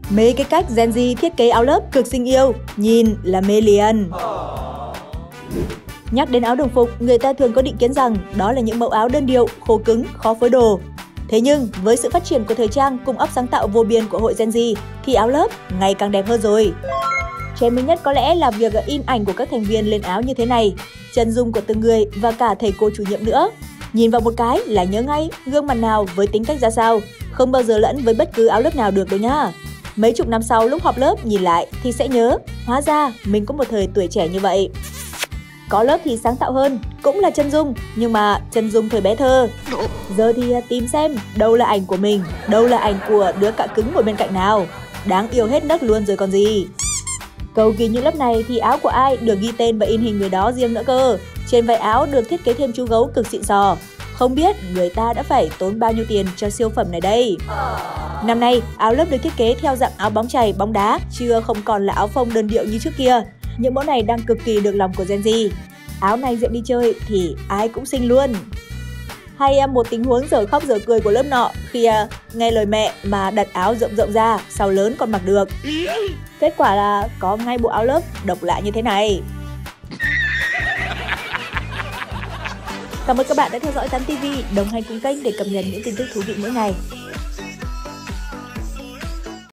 Mấy cái cách Gen Z thiết kế áo lớp cực xinh yêu, nhìn là mê liền. Nhắc đến áo đồng phục, người ta thường có định kiến rằng đó là những mẫu áo đơn điệu, khô cứng, khó phối đồ. Thế nhưng, với sự phát triển của thời trang cùng óc sáng tạo vô biên của hội Gen Z, thì áo lớp ngày càng đẹp hơn rồi. Trend mới nhất có lẽ là việc in ảnh của các thành viên lên áo như thế này, chân dung của từng người và cả thầy cô chủ nhiệm nữa. Nhìn vào một cái là nhớ ngay gương mặt nào với tính cách ra sao, không bao giờ lẫn với bất cứ áo lớp nào được đâu nhá. Mấy chục năm sau lúc họp lớp nhìn lại thì sẽ nhớ, hóa ra mình có một thời tuổi trẻ như vậy. Có lớp thì sáng tạo hơn, cũng là chân dung, nhưng mà chân dung thời bé thơ. Giờ thì tìm xem đâu là ảnh của mình, đâu là ảnh của đứa cạ cứng ngồi bên cạnh nào. Đáng yêu hết nấc luôn rồi còn gì. Cầu kỳ những lớp này thì áo của ai được ghi tên và in hình người đó riêng nữa cơ. Trên vai áo được thiết kế thêm chú gấu cực xịn sò. Không biết người ta đã phải tốn bao nhiêu tiền cho siêu phẩm này đây. Năm nay, áo lớp được thiết kế theo dạng áo bóng chày, bóng đá, chứ không còn là áo phông đơn điệu như trước kia. Những mẫu này đang cực kỳ được lòng của Gen Z. Áo này diện đi chơi thì ai cũng xinh luôn. Hay một tình huống dở khóc dở cười của lớp nọ khi nghe lời mẹ mà đặt áo rộng rộng ra, sau lớn còn mặc được. Kết quả là có ngay bộ áo lớp độc lạ như thế này. Cảm ơn các bạn đã theo dõi Tán TV, đồng hành cùng kênh để cập nhật những tin tức thú vị mỗi ngày.